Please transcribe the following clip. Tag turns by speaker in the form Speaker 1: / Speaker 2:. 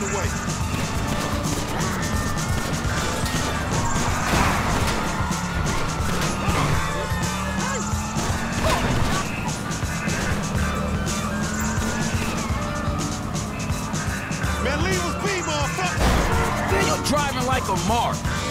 Speaker 1: the way. Man, leave us be, motherfucker!
Speaker 2: You're driving like a mark.